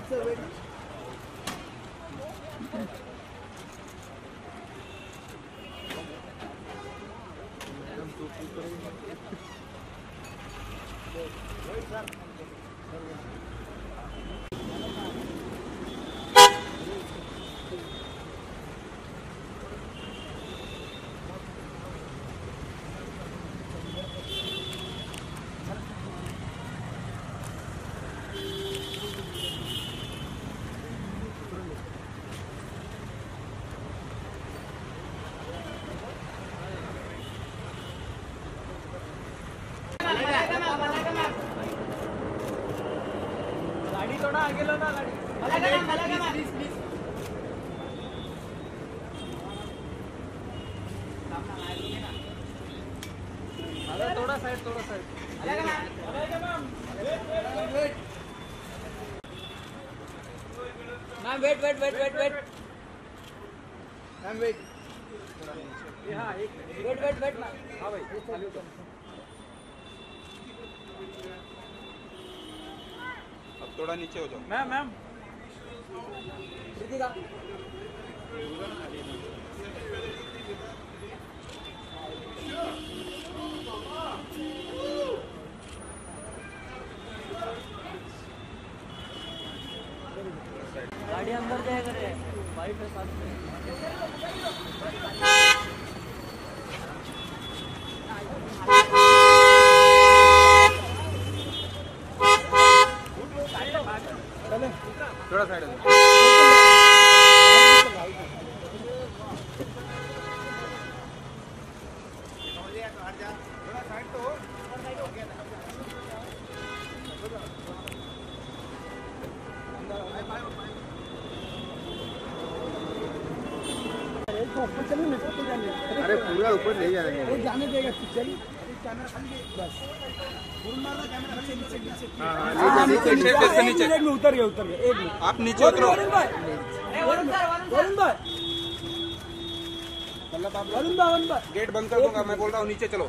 गाड़ी थोड़ा आगे लो ना, गाड़ी प्लीज प्लीज। अरे थोड़ा side ma'am, wait ma'am, wait. हाँ एक वेट मैम। हाँ भाई चालू कर। अब थोड़ा नीचे हो जाओ मैम। कृतिका गाड़ी अंदर जाएगा रे, वाइट है साथ में। थोड़ा साइड हो अरे पूरा ऊपर ले जाएंगे, जाने देगा चल। कैमरा खाली बस कैमरा नीचे में उतर गया। एक मिनट आप नीचे उतरो। वरुण भाई गेट बंद कर दूंगा, मैं बोल रहा हूँ नीचे चलो।